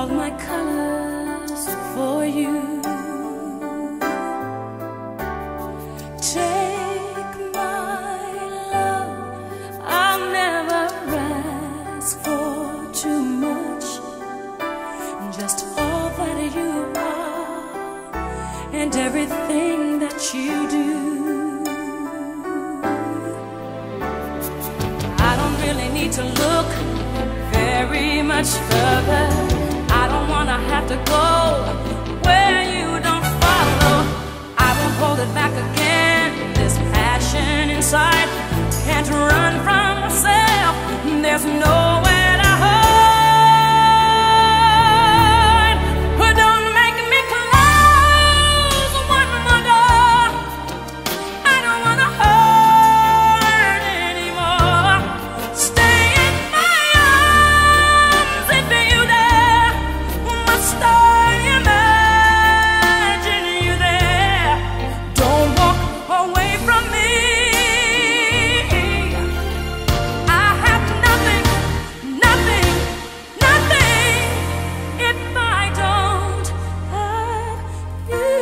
all my colors for you. Take my love, I'll never ask for too much. Just all that you are and everything that you do. I don't really need to look very much further. I don't wanna have to go where you don't follow. I won't hold it back again. This passion inside can't run from myself. There's nowhere to hide. But don't make me close one more door. I don't wanna hurt anymore. Stay in my arms if you dare. Must I imagine you there? Don't walk away from me. I have nothing, nothing, nothing if I don't have you.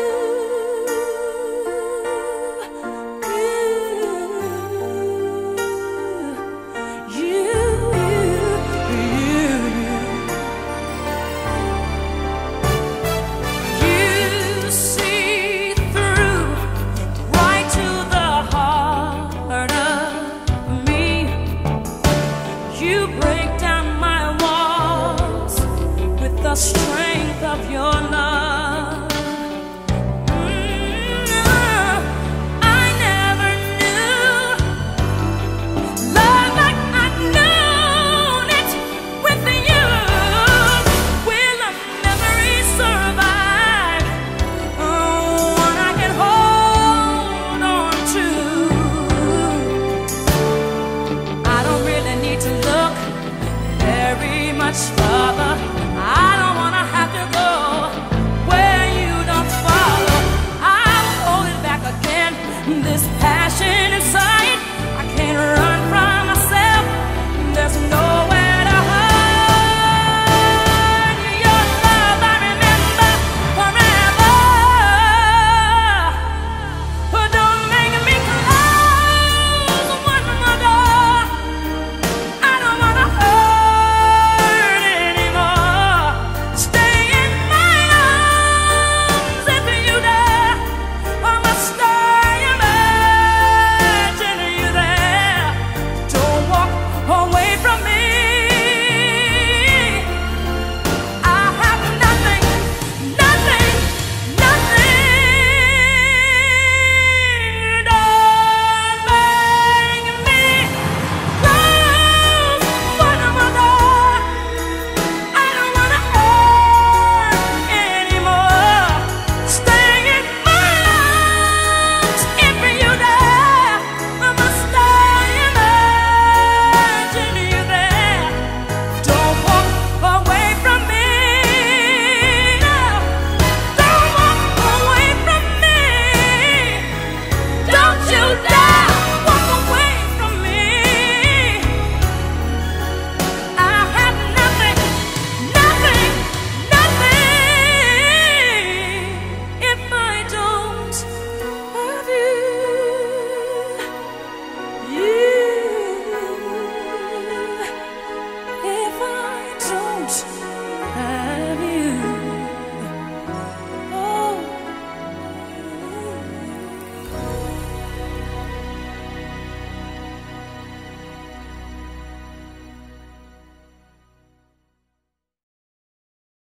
You see through right to the heart of me. You break down my walls with the strength of your love. I never knew love like I've known it with you. Will a memory survive? One I can hold on to. I don't really need to look very much further.